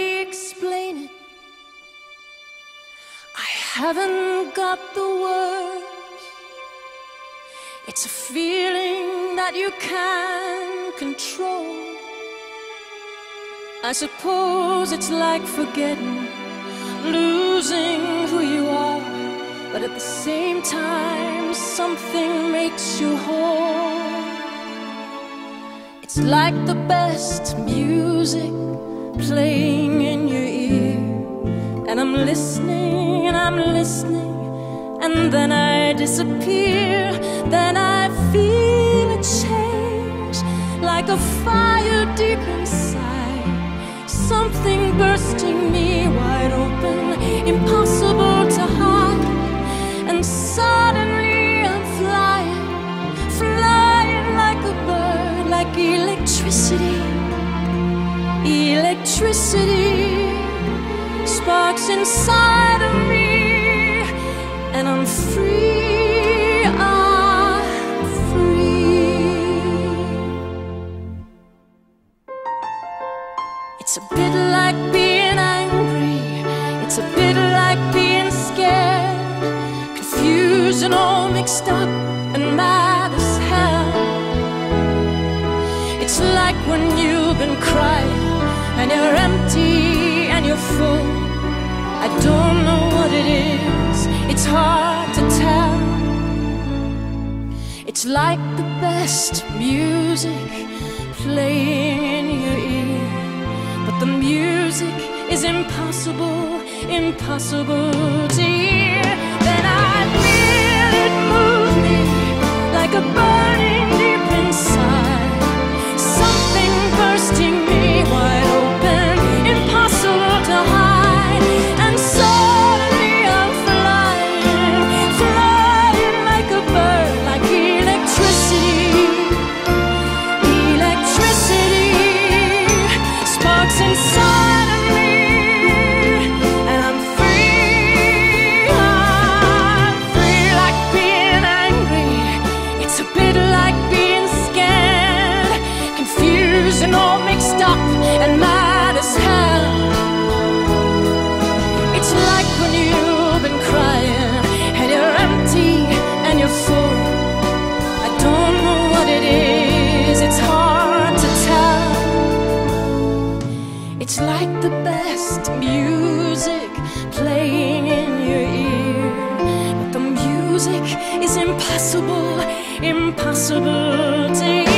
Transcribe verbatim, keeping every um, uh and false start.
really explain it. I haven't got the words. It's a feeling that you can't control. I suppose it's like forgetting, losing who you are, but at the same time something makes you whole. It's like the best music playing in your ear, and I'm listening and I'm listening, and then I disappear. Then I feel a change, like a fire deep inside, something bursting me wide open, impossible to hide. And suddenly I'm flying, flying like a bird, like electricity. Electricity sparks inside of me, and I'm free, I'm free. It's a bit like being angry, it's a bit like being scared, confused and all mixed up and mad as hell. It's like when you've been crying and you're empty and you're full. I don't know what it is, it's hard to tell. It's like the best music playing in your ear, but the music is impossible, impossible to hear. Then I feel it move me like a burning deep inside, something bursting me wide open, impossible to hide. And suddenly I'm flying, flying like a bird, like electricity. Electricity sparks inside of me, and I'm free, I'm free like being angry. It's a bit like being scared, confused and all mixed up and mad as hell. It's like when you've been crying and you're empty and you're full. I don't know what it is, it's hard to tell. It's like the best music playing in your ear, but the music is impossible, impossible to hear.